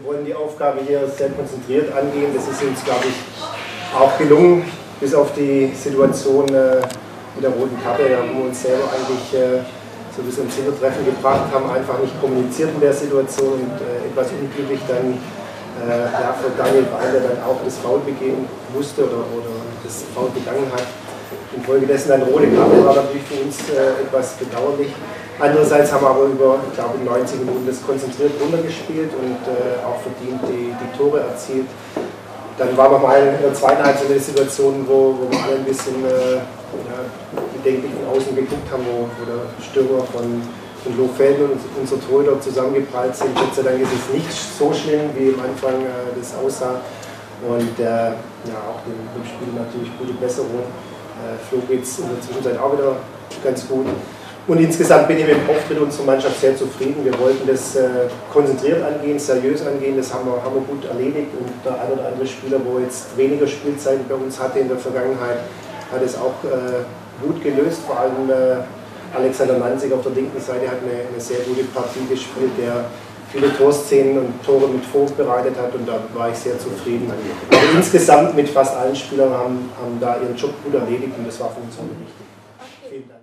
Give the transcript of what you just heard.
Wir wollen die Aufgabe hier sehr konzentriert angehen. Das ist uns, glaube ich, auch gelungen, bis auf die Situation mit der roten Karte. Da haben wir uns selber eigentlich so ein bisschen ins Hintertreffen gebracht, haben einfach nicht kommuniziert in der Situation und etwas unglücklich dann für Daniel Weil, der dann auch das Foul begehen musste oder das Foul begangen hat. Infolgedessen eine rote Karte war natürlich für uns etwas bedauerlich. Andererseits haben wir aber über, ich glaube, 90 Minuten das konzentriert runtergespielt und auch verdient die Tore erzielt. Dann war noch mal in der zweiten Halbzeit eine Situation, wo wir alle ein bisschen bedenklich von außen geguckt haben, wo der Stürmer von Lohfelden und unser Torhüter zusammengeprallt sind. Gott sei Dank ist es nicht so schlimm, wie am Anfang das aussah. Und auch dem Spiel natürlich gute Besserung. Flo geht es in der Zwischenzeit auch wieder ganz gut. Und insgesamt bin ich mit dem Auftritt unserer Mannschaft sehr zufrieden. Wir wollten das konzentriert angehen, seriös angehen, das haben wir gut erledigt. Und der ein oder andere Spieler, wo jetzt weniger Spielzeit bei uns hatte in der Vergangenheit, hat es auch gut gelöst. Vor allem Alexander Nanzig auf der linken Seite hat eine sehr gute Partie gespielt, der viele Torszenen und Tore mit vorbereitet hat, und da war ich sehr zufrieden. Aber insgesamt mit fast allen Spielern haben da ihren Job gut erledigt, und das war für uns auch wichtig. Vielen Dank.